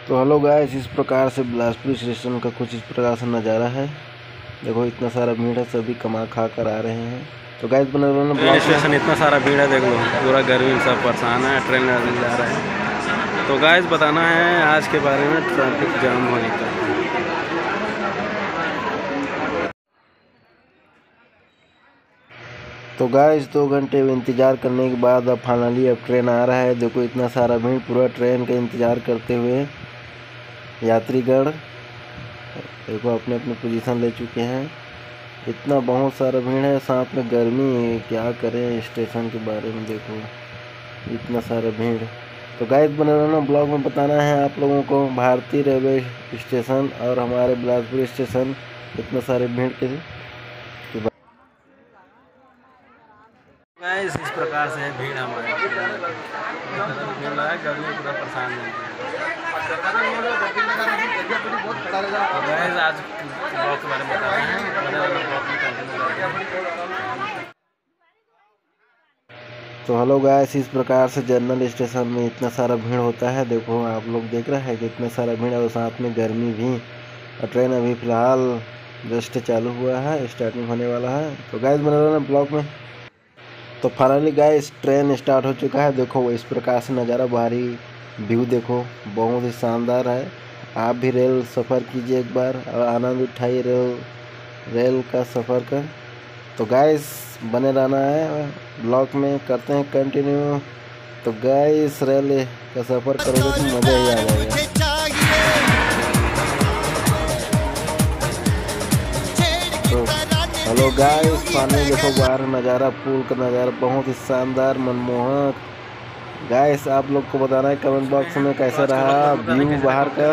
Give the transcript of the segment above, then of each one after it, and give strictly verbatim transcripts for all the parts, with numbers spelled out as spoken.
तो hello guys, इस प्रकार से बिलासपुर स्टेशन का कुछ इस प्रकार से नज़ारा है। देखो इतना सारा भीड़ है, सभी कमा खा कर आ रहे हैं। तो गाइस बने रहो ना ब्लॉग स्टेशन इतना सारा भीड़ है, देख लो पूरा गर्मी में सब परेशान है, ट्रेन जा रहा है। तो गाइस बताना है आज के बारे में ट्रैफिक जाम होने का। तो गाइस दो घंटे इंतज़ार करने के बाद अब फाइनली अब ट्रेन आ रहा है। देखो इतना सारा भीड़ पूरा ट्रेन का इंतज़ार करते हुए यात्रीगण देखो अपने अपने पोजीशन ले चुके हैं। इतना बहुत सारा भीड़ है, साथ में गर्मी, क्या करें स्टेशन के बारे में। देखो इतना सारा भीड़। तो गाइस बने रहना ब्लॉग में, बताना है आप लोगों को भारतीय रेलवे स्टेशन और हमारे बिलासपुर स्टेशन इतना सारे भीड़ के गाइस इस प्रकार से है भीड़ हमारे भीड़ लगा, गर्मी पूरा परेशान है। तो गाइस आज ब्लॉग के बारे में बताना है, ब्लॉग में कंटिन्यू करेंगे। तो हेलो गाइस, इस प्रकार से जनरल स्टेशन में इतना सारा भीड़ होता है। देखो आप लोग देख रहे हैं कि इतना सारा भीड़ और साथ में गर्मी भी। और ट्रेन अभी फ़िलहाल जस्ट चालू हुआ है, स्टार्टिंग होने वाला है। तो गाइस बने रहना ब्लॉग में। तो फाइनली गाइस ट्रेन स्टार्ट हो चुका है। देखो इस प्रकार से नज़ारा, बाहरी व्यू देखो बहुत ही शानदार है। आप भी रेल सफ़र कीजिए एक बार और आनंद उठाइए रेल रेल का सफ़र का। तो गाइस बने रहना है ब्लॉग में, करते हैं कंटिन्यू। तो गाइस रेल का सफ़र करोगे तो मज़ा ही आ जाएगा। तो हेलो गाइस, पानी देखो बाहर नज़ारा, पुल का नज़ारा बहुत ही शानदार मनमोहक। गाइस आप लोग को बताना है कमेंट बॉक्स में कैसा रहा व्यू बाहर का।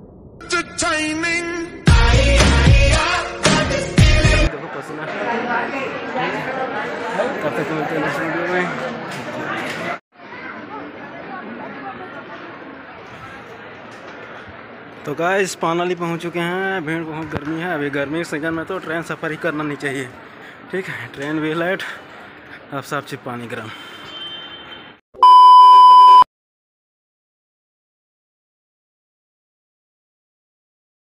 तो गाइस फाइनली पहुंच चुके हैं। भीड़ बहुत गर्मी है, अभी गर्मी के सीजन में तो ट्रेन सफ़र ही करना नहीं चाहिए। ठीक है, ट्रेन भी लेट, अब सब चीज़ पानी गर्म।